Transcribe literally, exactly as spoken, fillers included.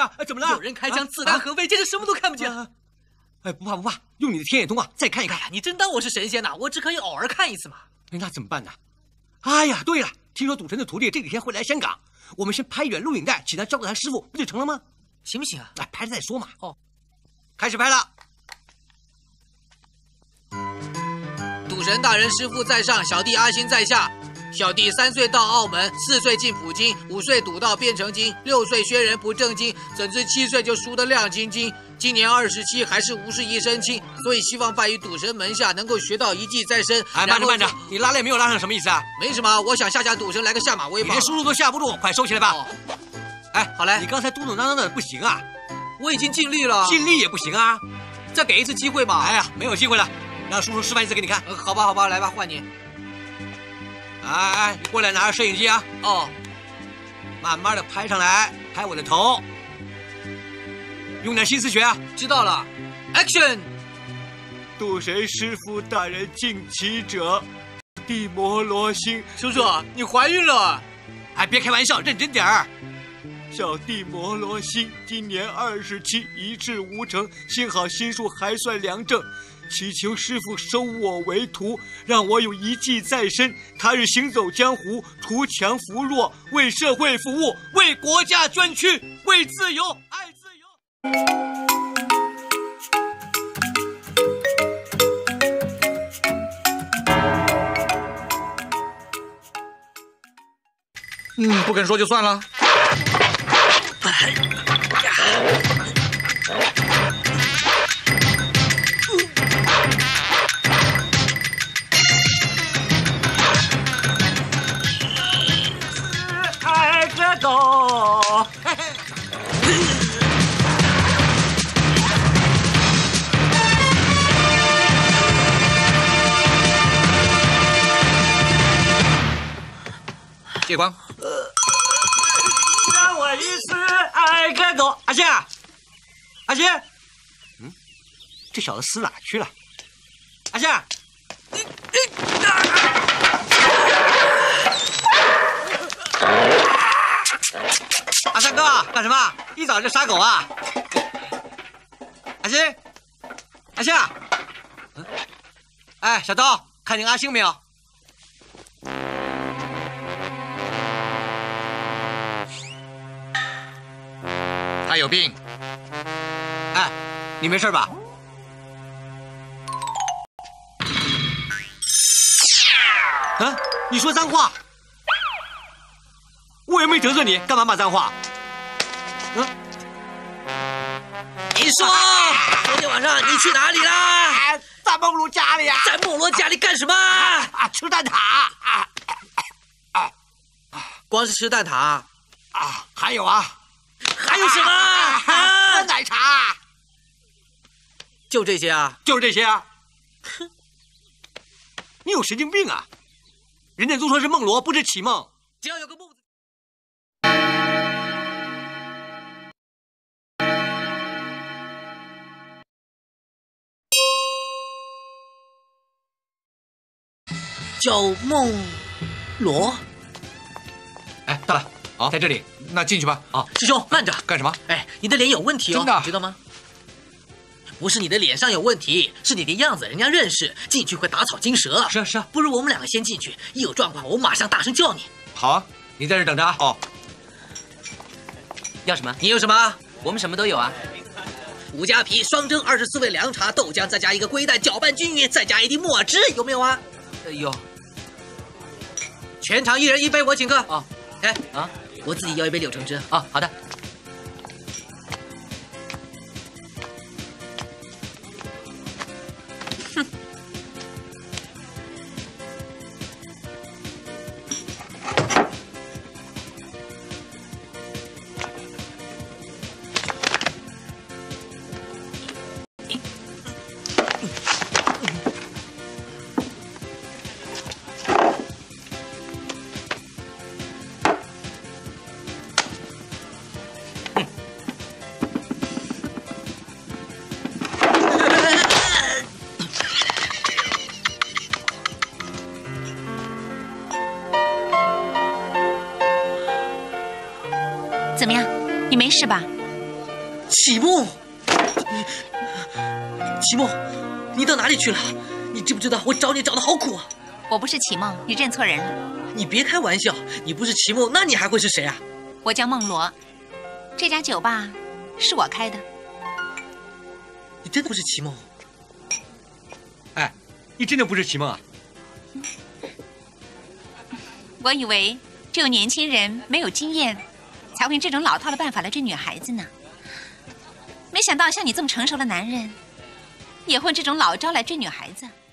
啊，怎么了？ 有人开枪，子弹核废，简直什么都看不见。 哎，不怕不怕，用你的天眼通啊，再看一看。 哎呀，你真当我是神仙呐？我只可以偶尔看一次嘛。 那怎么办呢？哎呀，对了，听说赌神的徒弟这几天会来香港，我们先拍一卷录影带，请他照顾他师傅，不就成了吗？ 行不行啊？ 来，拍了再说嘛。 哦， 开始拍了。 赌神大人师傅在上，小弟阿星在下。小弟三岁到澳门，四岁进普京，五岁赌到变成精，六岁学人不正经，怎知七岁就输得亮晶晶。今年二十七，还是五十一身轻，所以希望拜于赌神门下，能够学到一技在身。 哎，慢着慢着，你拉链没有拉上，什么意思啊？ 没什么，我想吓吓赌神，来个下马威吧。 你连输入都吓不住，快收起来吧。 哦、 哎， 好嘞， 你刚才嘟嘟囔囔的不行啊。 我已经尽力了， 尽力也不行啊， 再给一次机会吧。 哎呀，没有机会了，让叔叔示范一次给你看。 呃、好吧好吧，来吧，换你。 哎哎，你过来拿着摄影机啊！ 哦， 慢慢的拍上来，拍我的头，用点心思学啊！ 知道了 ，Action！ 赌神师傅大人敬启者，地摩罗星。 叔叔，你怀孕了？ 哎，别开玩笑，认真点儿。 小弟摩罗星今年二十七，一事无成，幸好心术还算良正。祈求师傅收我为徒，让我有一技在身，他日行走江湖，图强扶弱，为社会服务，为国家捐躯，为自由爱自由。 嗯，不肯说就算了。 狗， 借光。 让我一次爱个狗。阿星，阿星， 嗯，这小子死哪去了？ 阿星，你你啊！ 阿三哥，干什么？一早就杀狗啊？阿星，阿星，嗯，哎，小刀，看见阿星没有？ 他有病。 哎，你没事吧？啊，你说脏话？我又没得罪你，干嘛骂脏话？嗯， 你说，昨天晚上你去哪里啦？ 在梦露家里啊。 在梦罗家里干什么？ 啊，吃蛋挞。啊啊啊！光是吃蛋挞啊？ 还有啊， 还有什么？啊， 喝奶茶。 就这些啊？ 就是这些啊。哼，你有神经病啊！人家都说是梦罗，不是启梦。 只要有个梦字。叫梦罗。 哎，到了，好，在这里。 那进去吧。 啊，师兄，慢着， 干什么？ 哎，你的脸有问题哦， 真的， 知道吗？不是你的脸上有问题，是你的样子，人家认识，进去会打草惊蛇。 是啊，是啊。 不如我们两个先进去，一有状况我马上大声叫你。 好啊， 你在这等着啊。 哦。 要什么？你有什么？ 我们什么都有啊。 五加皮双蒸二十四味凉茶，豆浆再加一个龟蛋，搅拌均匀，再加一滴木耳汁，有没有啊？ 呃，有。 全场一人一杯，我请客。 哦。 哎啊， 我自己要一杯柳橙汁。 哦，好的。 哼。 怎么样？你没事吧？ 启梦，启梦，你到哪里去了？你知不知道我找你找的好苦啊？ 我不是启梦，你认错人了。 你别开玩笑，你不是启梦，那你还会是谁啊？ 我叫梦罗，这家酒吧是我开的。 你真的不是启梦？ 哎，你真的不是启梦啊？ 我以为只有年轻人没有经验，才会用这种老套的办法来追女孩子呢。没想到像你这么成熟的男人，也会用这种老招来追女孩子。